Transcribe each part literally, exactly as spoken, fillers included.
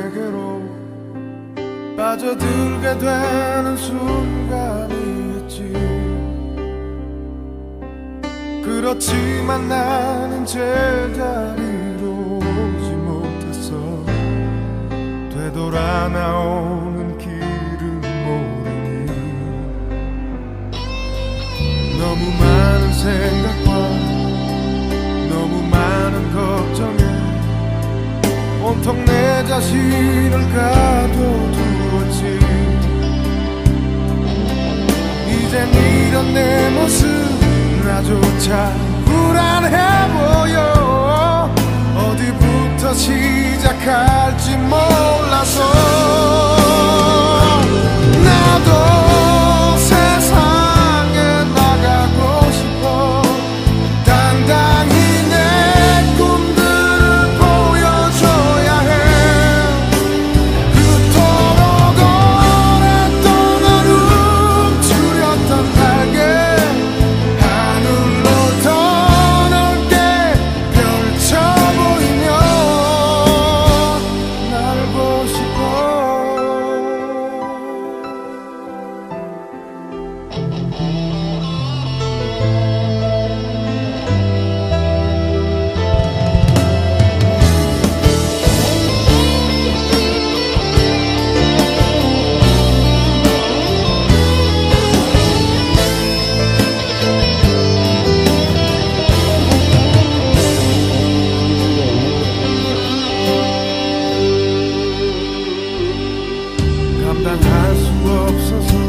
세계로 빠져들게 되는 순간이었지. 그렇지만 나는 제자리로 오지 못했어. 되돌아 나오는 길은 모르니 너무 많은 생각과 너무 많은 걱정에 온통 내 자신을 가둬두었지. 이젠 이런 내 모습 나조차 불안해 보여. 어디부터 시작할지 몰라서 나도 세상에 나가고 싶어. 당당히 내 꿈들을 보여줘야 해. 그토록 오랫동안 움츠렸던 날개 하늘로 더 넓게 펼쳐 보이며 날고 싶어. 감당할 수 없어서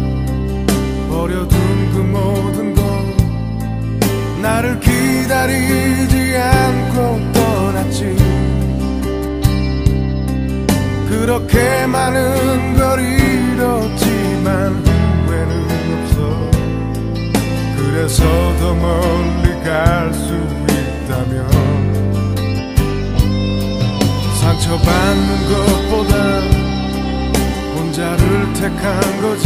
버려둔 그 모든 것 나를 기다리지 않고 떠났지. 그렇게 많은 걸 잃었지만 후회는 없어. 그래서 더 멀리 갈 수 있다면 상처받는 것보다 혼자를 택한 거지.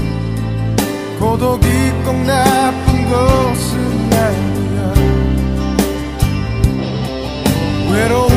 고독이 꼭 나쁜 것은 아니야. 외로워